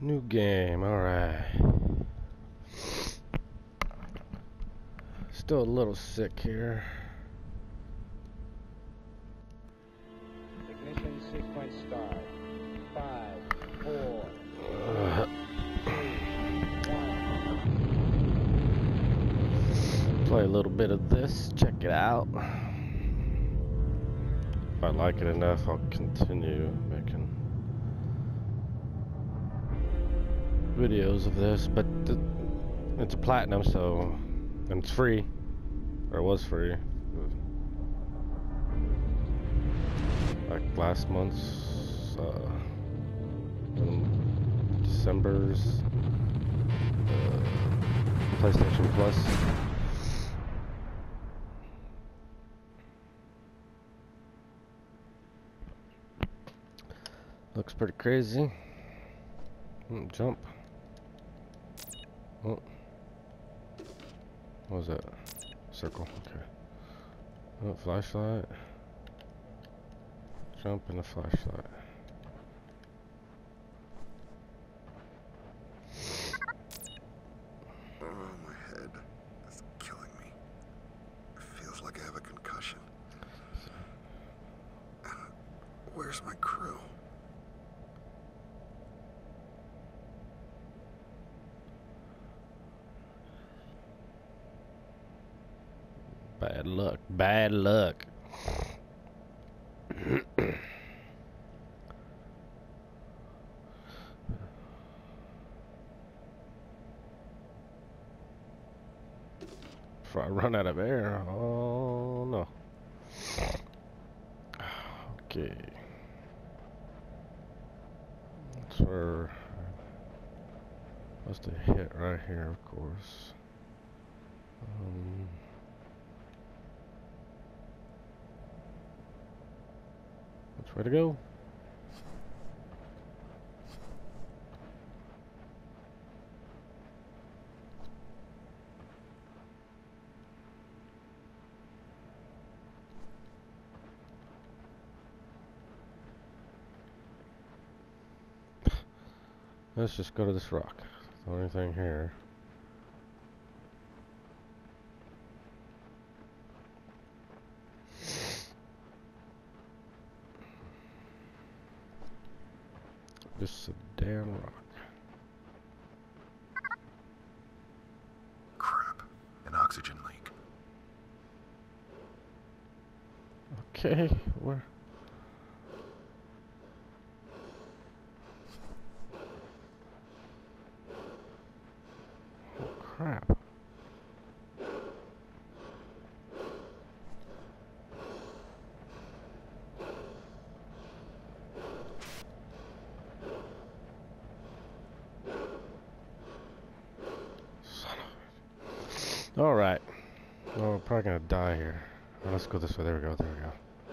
New game, alright. Still a little sick here. Ignition sequence start. 5, 4, 3, 2, 1. Play a little bit of this, check it out. If I like it enough, I'll continue making videos of this, but it's a platinum, so, and it's free, or it was free, like last month's, December's, PlayStation Plus. Looks pretty crazy. Jump. Oh. What was that? Circle. Okay. Oh, flashlight. Jump in the flashlight. Oh, my head is killing me. It feels like I have a concussion. Where's my crew? Bad luck. Bad luck. Before I run out of air. Oh no. Okay. That's where I must have hit right here, of course. Which way to go? Let's just go to this rock. The only thing here. Just a damn rock. Crap. An oxygen leak. Okay, where? Oh crap. Alright. Oh, we're probably gonna die here. Oh, let's go this way. There we go. There we go.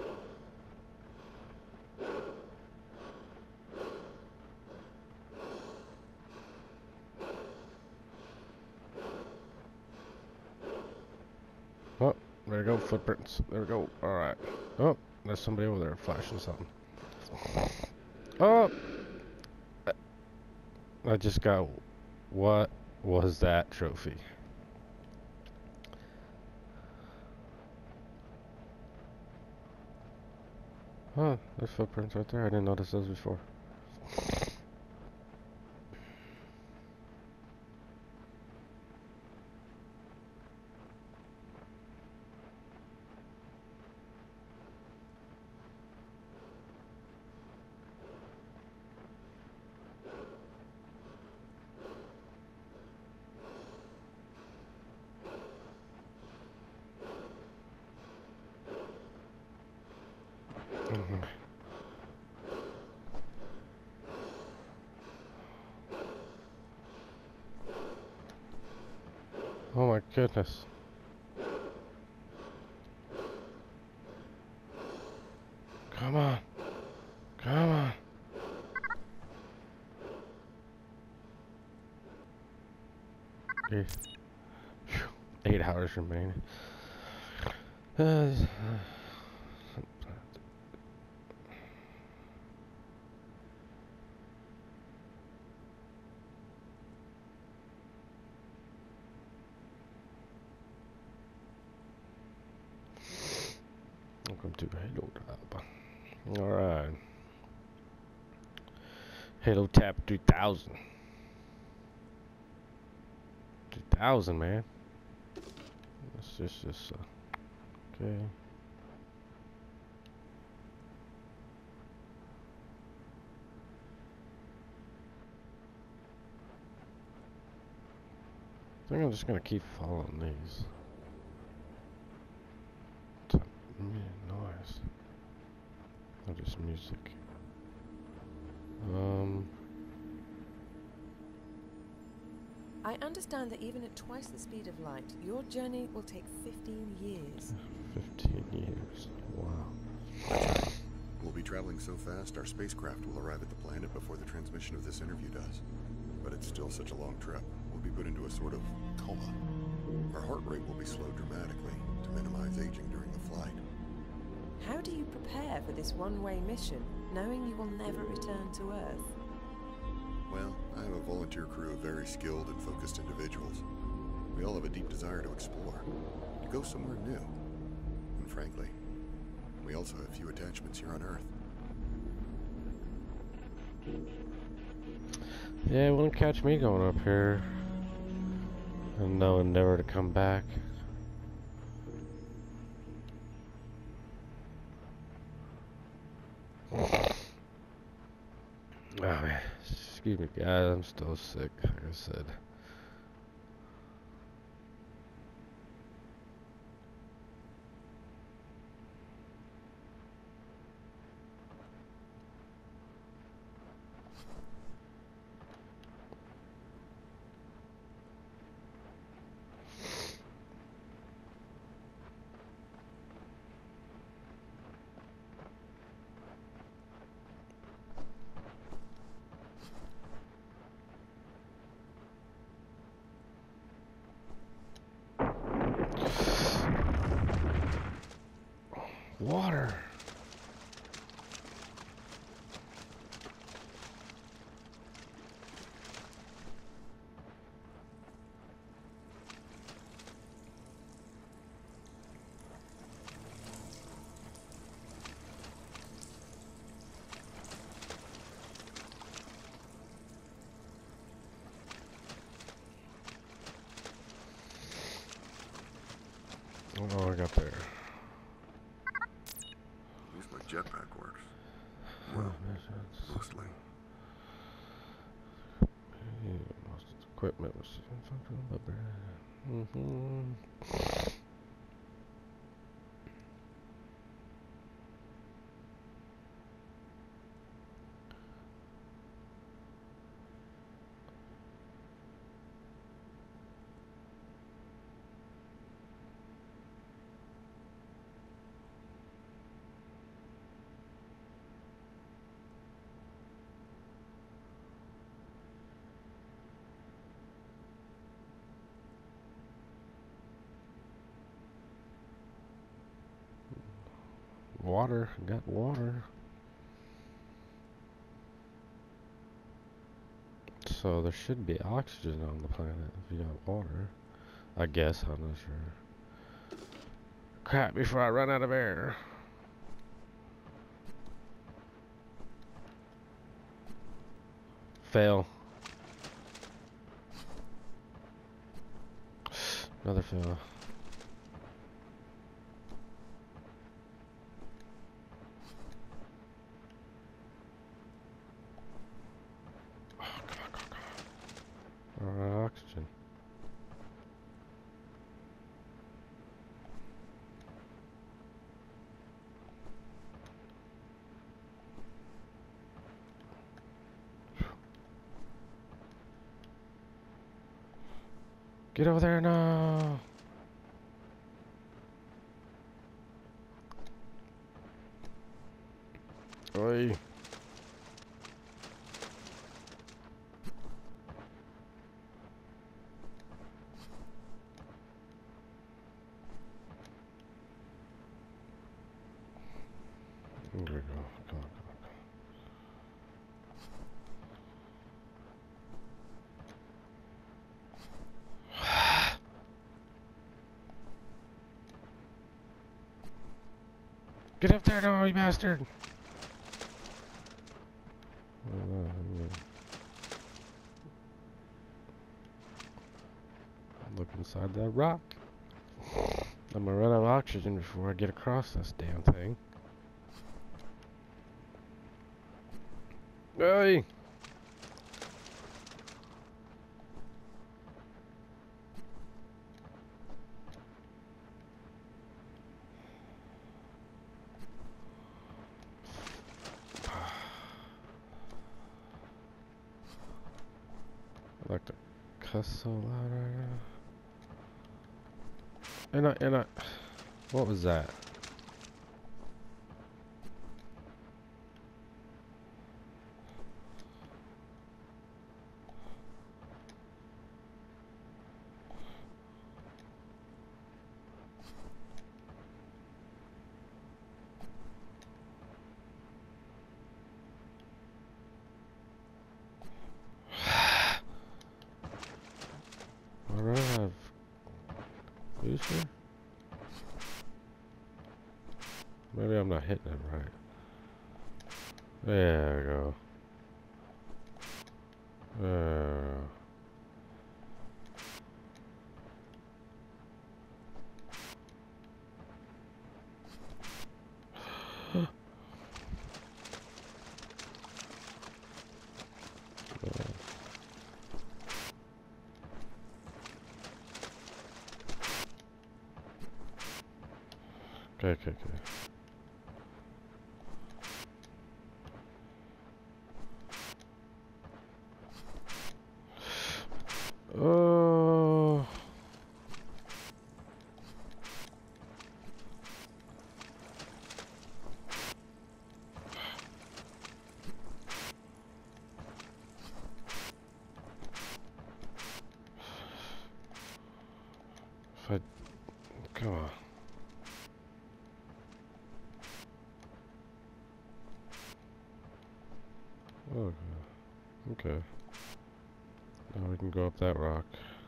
Oh, there we go. Footprints. There we go. Alright. Oh, there's somebody over there flashing something. Oh! I just got... What was that trophy? Oh, there's footprints right there. I didn't notice those before. Oh my goodness. Come on. Come on. Okay. 8 hours remaining. to Halo Tab. Alright. Halo Tab 3000. 3000, man. Let's just okay. I think I'm just gonna keep following these. Noise. Or just music. I understand that even at twice the speed of light, your journey will take 15 years. 15 years. Wow. We'll be traveling so fast, our spacecraft will arrive at the planet before the transmission of this interview does. But it's still such a long trip. We'll be put into a sort of coma. Our heart rate will be slowed dramatically to minimize aging during the flight. How do you prepare for this one-way mission, knowing you will never return to Earth? Well, I have a volunteer crew of very skilled and focused individuals. We all have a deep desire to explore, to go somewhere new. And frankly, we also have few attachments here on Earth. Yeah, it wouldn't catch me going up here and knowing never to come back. Oh man, excuse me guys, I'm still sick, like I said. Water. Oh, I got there. At least my jetpack works. Well, mostly. Most of the equipment was water. Got water. So there should be oxygen on the planet if you got water. I guess, I'm not sure. Crap, before I run out of air. Fail. Another fail. Oxygen. Get over there now. Oi. There we go. Come on, come on, come Get up there now, you bastard! Look inside that rock. I'm gonna run out of oxygen before I get across this damn thing. Hey! I like to cuss so loud right now. And I, what was that? I don't have booster? Maybe I'm not hitting it right. There we go. Okay. Oh. Come on. Oh, okay. Now we can go up that rock.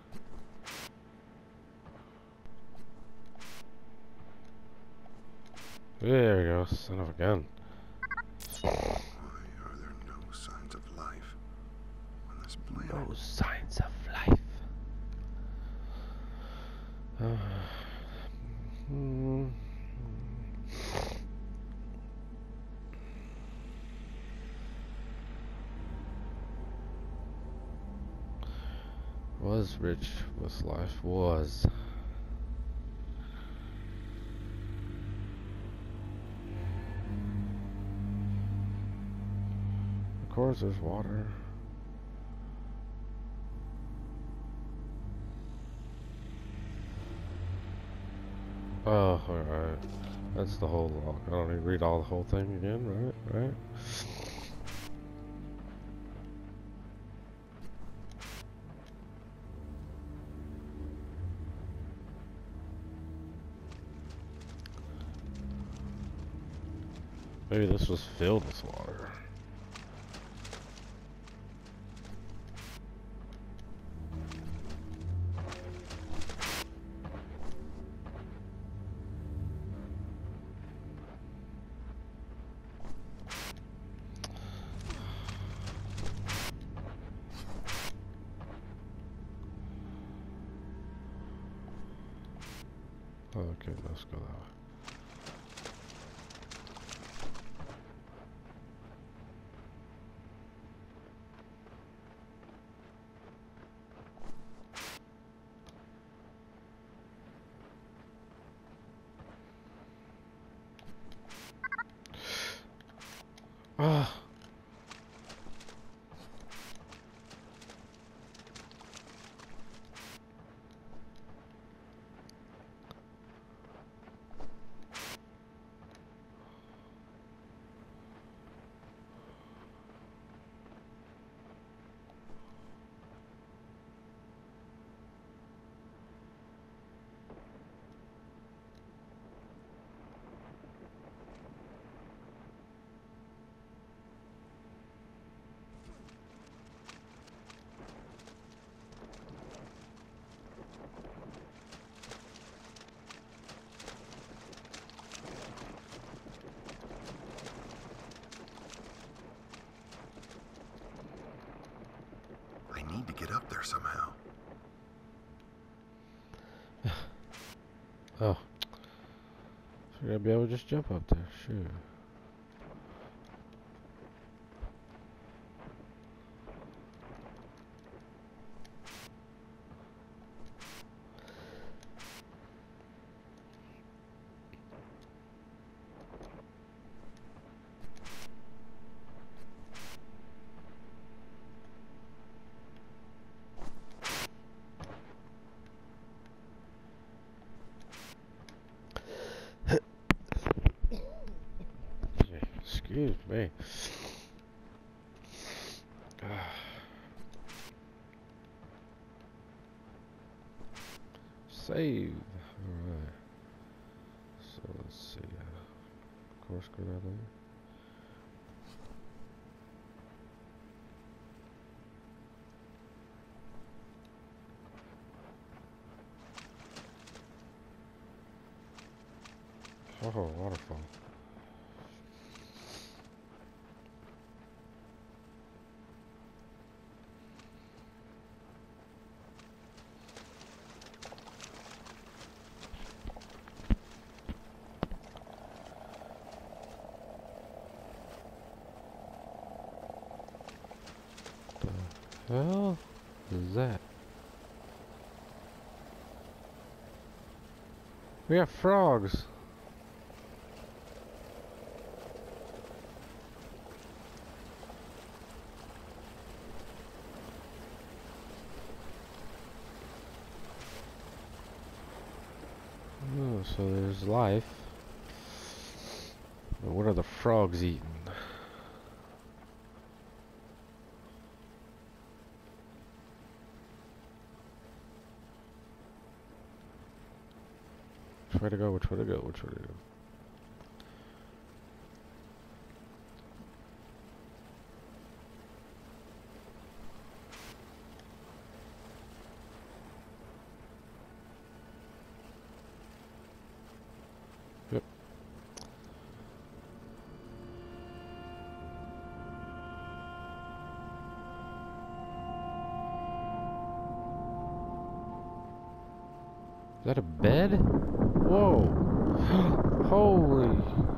There we go, son of a gun. Why are there no signs of life on this planet? No signs of life. Was rich with life, was. Of course there's water. Oh, alright. That's the whole log. I don't need to read all the whole thing again, right? Maybe this was filled with water. Okay, let's go that way. Ah. get up there somehow. Oh. So you're gonna be able to just jump up there, sure. Excuse me. Save. Alright. So let's see. Of course, go down there. Oh, waterfall. The hell is that? We have frogs. Oh, so there's life. But what are the frogs eating? Which way to go? Which way to go? Which way to go? Yep. Is that a bed? Whoa! Holy!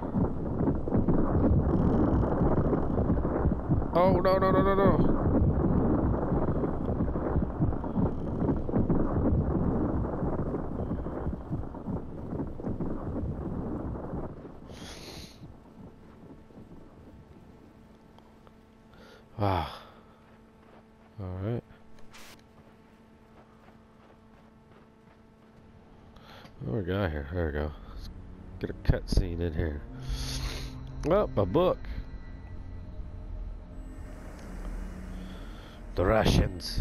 Oh no no no no no! Ah. All right. What we got here? There we go. Let's get a cutscene in here. Oh, a book. The Russians.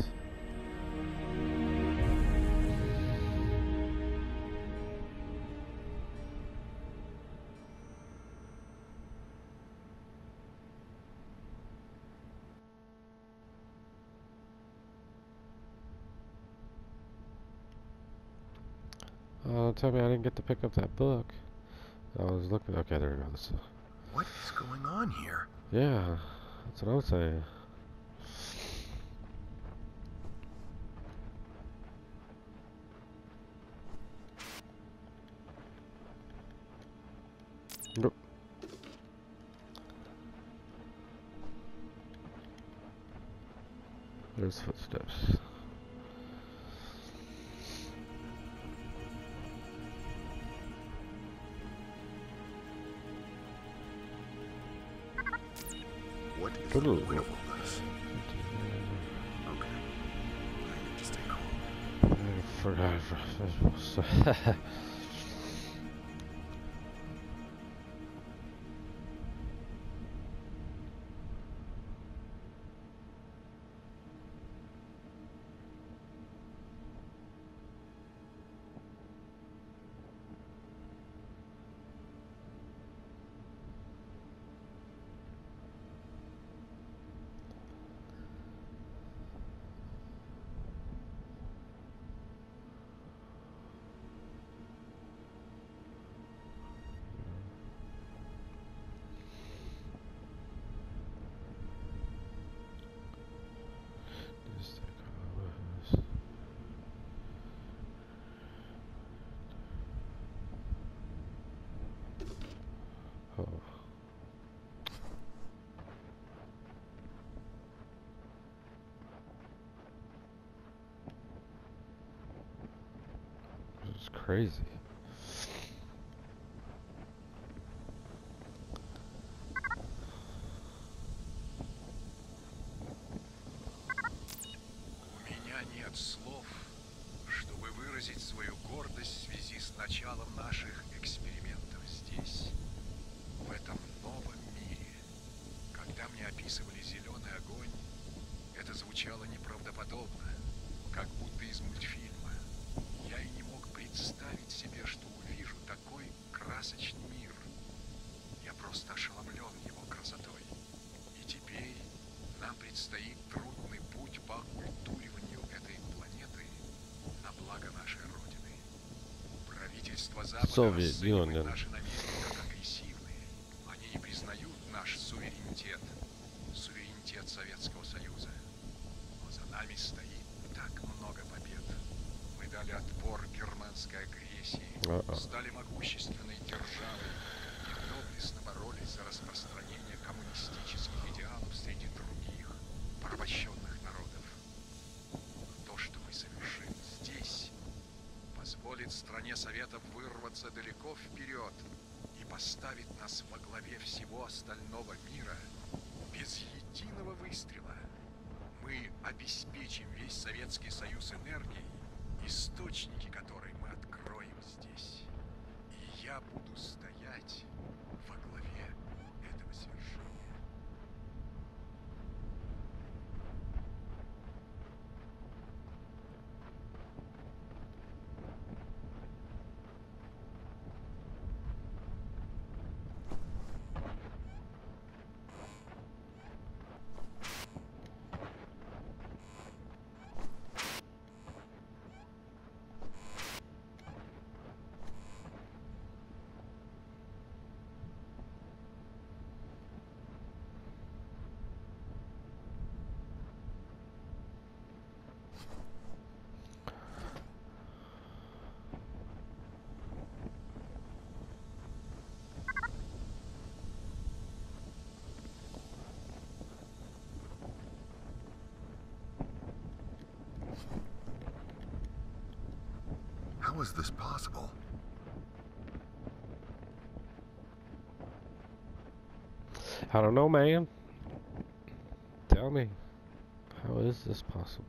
Tell me I didn't get to pick up that book. I was looking. Okay, there we go. What is going on here? Yeah, that's what I was saying. Nope. There's footsteps. What is the Ooh. point of all this? Okay. I need to stay calm. I forgot. crazy. У меня нет слов, чтобы выразить свою гордость в связи с началом наших экспериментов здесь, в этом новом мире. Когда мне описывали зеленый огонь, это звучало неправдоподобно, как будто из мультфильма. Я и не мог представить себе, что увижу такой красочный мир. Я просто ошеломлен его красотой. И теперь нам предстоит трудный путь по оккультуриванию этой планеты на благо нашей Родины. Правительство Запада Soviet расценивает Union. наши намерения как агрессивные. Они не признают наш суверенитет, суверенитет Советского Союза. Но за нами стоит так много побед. Мы дали отпор германской агрессии, стали могущественной державой и доблестно боролись за распространение коммунистических идеалов среди других порабощенных народов. То, что мы совершим здесь, позволит стране Советов вырваться далеко вперед и поставить нас во главе всего остального мира без единого выстрела. Мы обеспечим весь Советский Союз энергией, источники которой мы откроем здесь. И я буду стоять во главе этого свершения. How is this possible? I don't know, man. Tell me, how is this possible?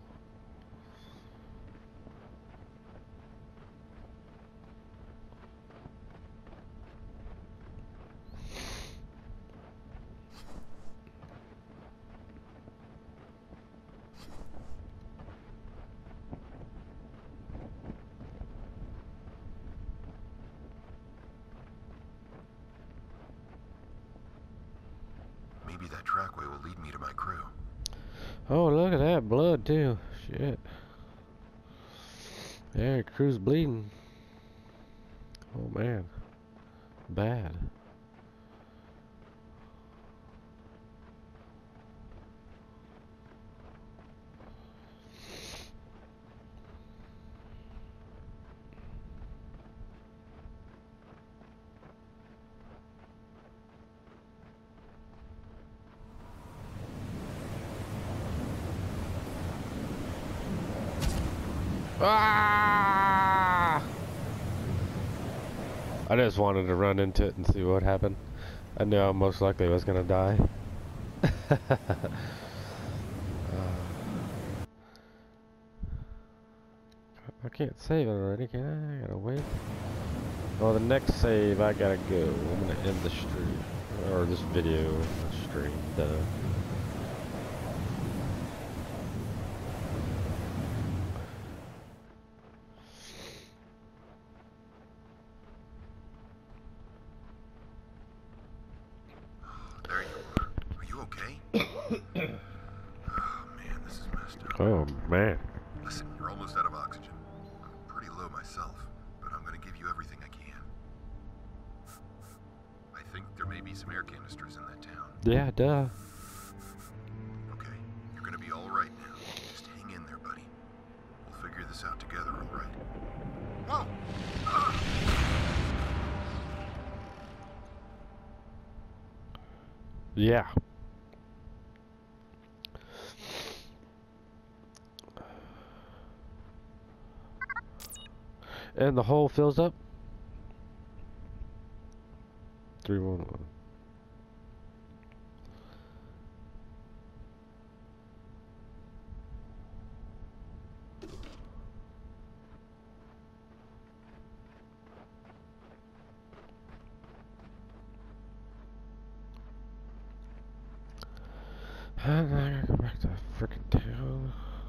Maybe that trackway will lead me to my crew. Oh, look at that blood too. Shit. Yeah, crew's bleeding. Oh man, bad. Ah! I just wanted to run into it and see what happened. I knew I most likely was gonna die. I can't save it already, can I? I gotta wait. Well, the next save, I gotta go. I'm gonna end the stream. Or this video, the stream, duh. There you are. Are you okay? Oh, man, this is messed up. Oh, man. Listen, you're almost out of oxygen. I'm pretty low myself, but I'm gonna give you everything I can. I think there may be some air canisters in that town. Yeah, duh. Okay, you're gonna be all right now. Just hang in there, buddy. We'll figure this out together, all right? Whoa! Ah! Yeah. And the hole fills up. 311. And then I gotta go back to frickin' town.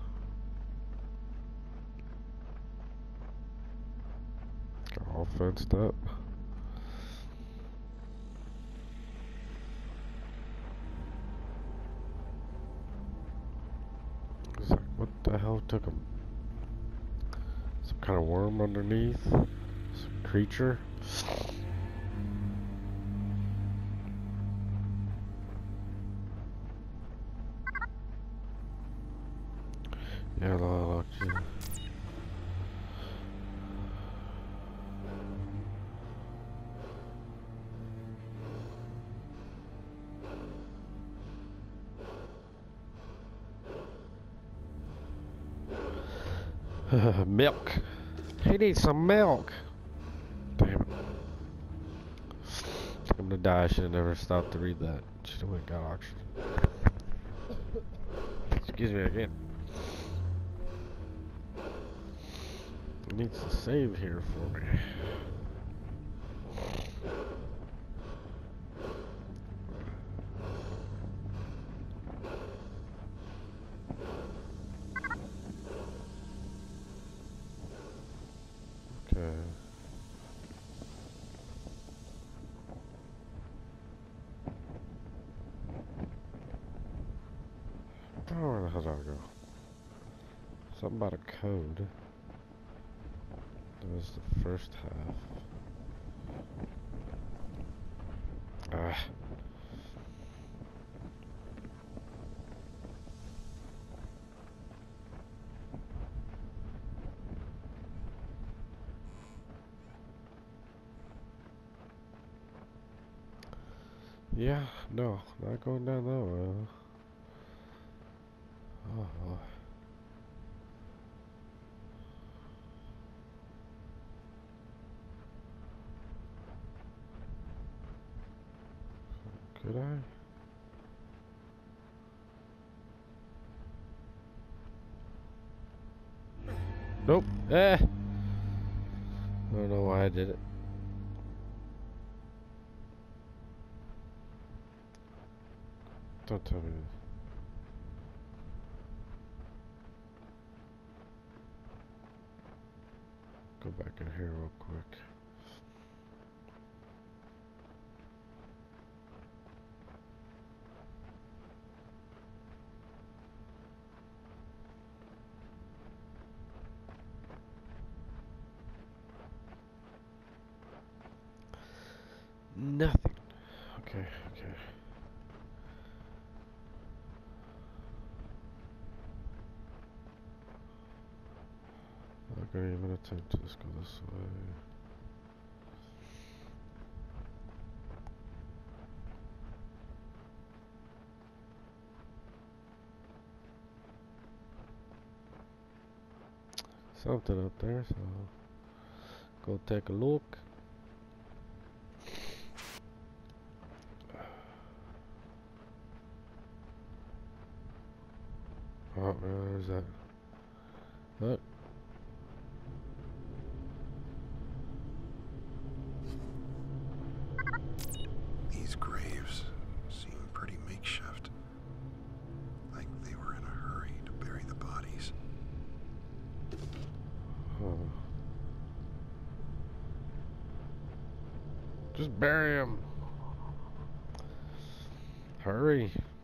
Got all fenced up. It's like, what the hell took him? Some kind of worm underneath? Some creature? Yeah, look, yeah. Milk. He needs some milk. Damn it. I'm gonna die. I should have never stopped to read that. Should have went and got oxygen. Excuse me again. It needs to save here for me. Okay. Oh, where the hell did I go? Something about a code. That was the first half. Ah. Yeah, no, not going down that way. Oh boy. Could I? Nope. Eh. I don't know why I did it. Don't tell me. Go back in here real quick. Nothing. Okay, okay. Not gonna even attempt to just go this way. Something up there, so go take a look. Oh, where's that? Look. These graves seem pretty makeshift. Like they were in a hurry to bury the bodies. Oh. Just bury him. Hurry.